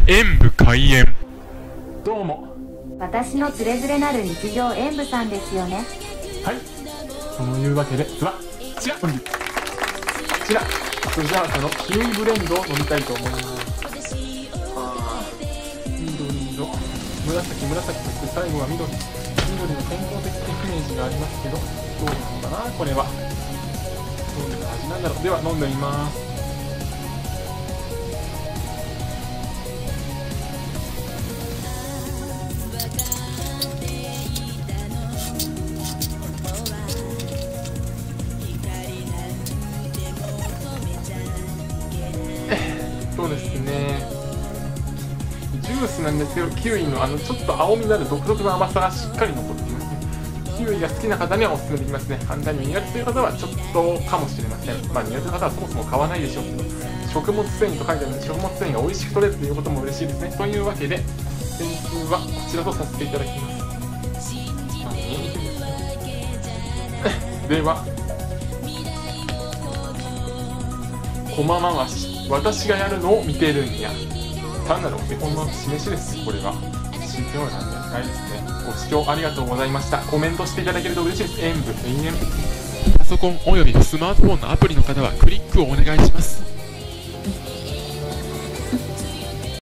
演武開演。どうも。 私のつれづれなる日常演武さんですよね。 はい。そのいうわけで、こちら、それじゃあ、キウイブレンドを飲みたいと思います。緑、紫として最後は緑の健康的イメージがありますけど、どうなのかな、これは。どんな味なんだろう。では、飲んでみます。そうですね、ジュースなんですけど、キウイのちょっと青みのある独特の甘さがしっかり残っていますね。キウイが好きな方にはおすすめできますね。反対に苦手という方はちょっとかもしれません。苦手な方はそもそも買わないでしょうけど、食物繊維と書いてあるので、食物繊維が美味しく取れるということも嬉しいですね。というわけで、点数はこちらとさせていただきます。では、駒回し。私がやるのを見てるんや。単なるお手本の示しですね、これは。宗教なんでないですね。ご視聴ありがとうございました。コメントしていただけると嬉しいです。演武永遠。パソコンおよびスマートフォンのアプリの方はクリックをお願いします。